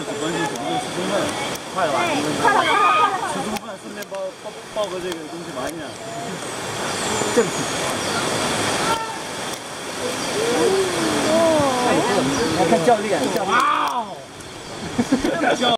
只关心什么时候吃中饭，快了吧？ 快了， 吃中饭顺便报个这个东西玩一下。 正题。哦，来看教练，哇哦！